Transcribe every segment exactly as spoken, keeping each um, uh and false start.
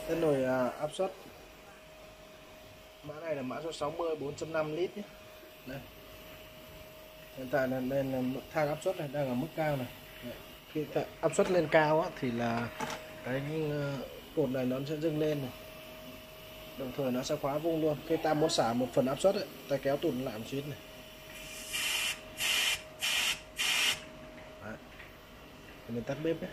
Cái nồi à, áp suất mã này là mã số sáu mươi bốn chấm năm lít nhé. Đây. Hiện tại là đây là thang áp suất này đang ở mức cao này. Đấy. Khi ta áp suất lên cao á, thì là cái ờ, cột này nó sẽ dâng lên này. Đồng thời nó sẽ khóa vung luôn. Khi ta muốn xả một phần áp suất ấy, ta kéo tụt lại một chút này. Đấy. Thì mình tắt bếp nhé.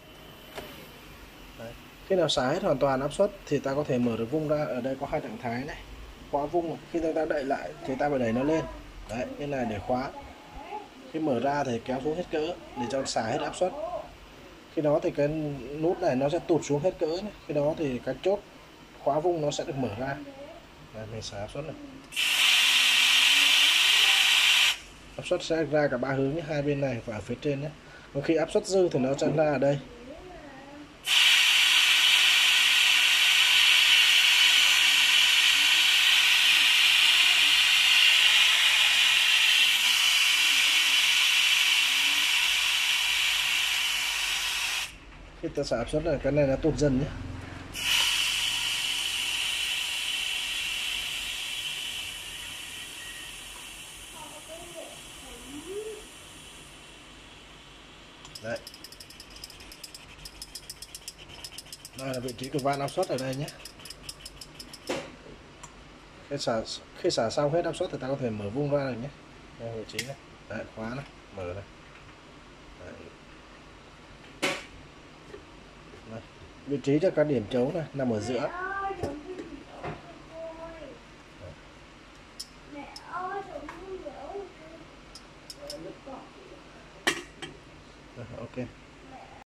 Đấy. Khi nào xả hết hoàn toàn áp suất thì ta có thể mở được vung ra. Ở đây có hai trạng thái này, khóa vung. Khi ta đậy lại thì ta phải đẩy nó lên. Đấy, như này để khóa. Khi mở ra thì kéo xuống hết cỡ để cho xả hết áp suất. Khi đó thì cái nút này nó sẽ tụt xuống hết cỡ này. Khi đó thì cái chốt khóa vung nó sẽ được mở ra. Đây, mình xả áp suất này. Áp suất sẽ ra cả ba hướng nhé, hai bên này và ở phía trên nhé. Còn khi áp suất dư thì nó sẽ ra ở đây. Khi ta xả áp suất này, cái này là tụt dần nhé. Đấy. Đây là vị trí của van áp suất ở đây nhé. Khi xả, khi xả xong hết áp suất thì ta có thể mở vung ra được nhé. Đây vị trí này. Đấy, khóa này, mở này. Đấy. Đây. Vị trí cho các điểm trấu này nằm ở giữa.